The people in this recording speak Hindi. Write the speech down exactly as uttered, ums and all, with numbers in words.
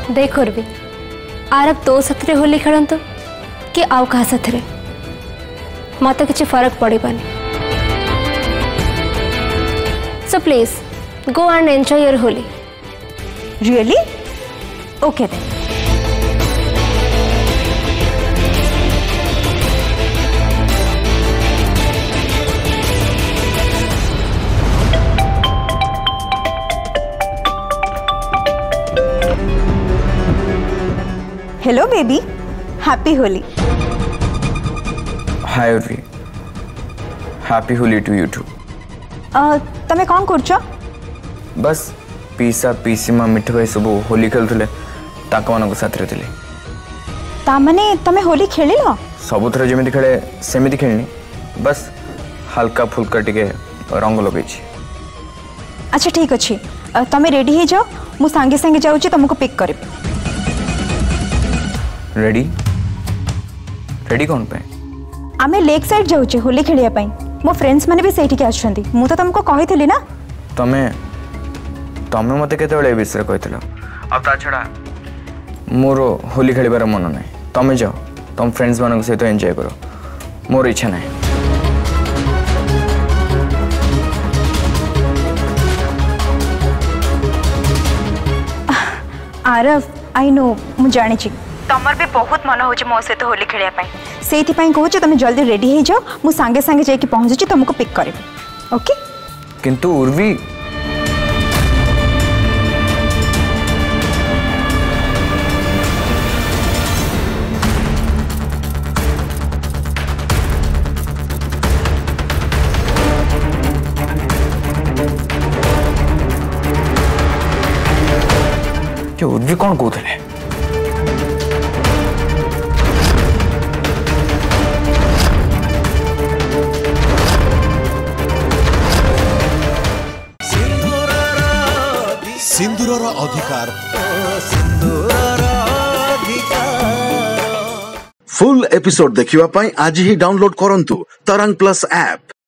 देख भी आरब तो साथ होली खेलत कि आउ कहा साथ मत किसी फर्क पड़ानी। So please go and enjoy your Holi. Really okay then. Hello baby, happy Holi. Hi Urvi, happy Holi to you too. तमे कौन करछो? बस पीसा पीसीमा मिठ भाई सब होली खेलुले ताक मानक साथ रे। ता माने तमे होली खेलिलो? सबुथरे जेमिति खेले सेमिति खेलनी, बस हल्का फुल्का टिके रंग लगे। अच्छा ठीक अच्छे, तमे रेडी हो जाओ, मु सांगे सांगे जाऊँ तुमको पिक कर। रेडी रेडी कौन पे? आमे लेक साइड जाऊचे होली खेलिया पई। मो फ्रेंड्स माने भी सेठी के आछंती। मु तो तुमको कहितली ना। तमे तमे मते केते बेले विषय कहितलो। अब ता छडा मोर होली खेलिबार मन नै। तमे जाओ, तुम फ्रेंड्स मानक सहित एंजॉय करो, मोर इच्छा नै। आरव आई नो, मु जानि छी तमर भी बहुत मन हो मो सहित होली खेलिया पई। सेठी पई कहू तुम जल्दी रेडी हो जाओ, मु सांगे सांगे जाई पहुंची तुमको पिक कर। ओके? किंतु उर्वी उर्वी कौन कहते? सिंदूरर अधिकार। फुल एपिसोड देखिवा पाई आज ही डाउनलोड करंतु तरंग प्लस ऐप।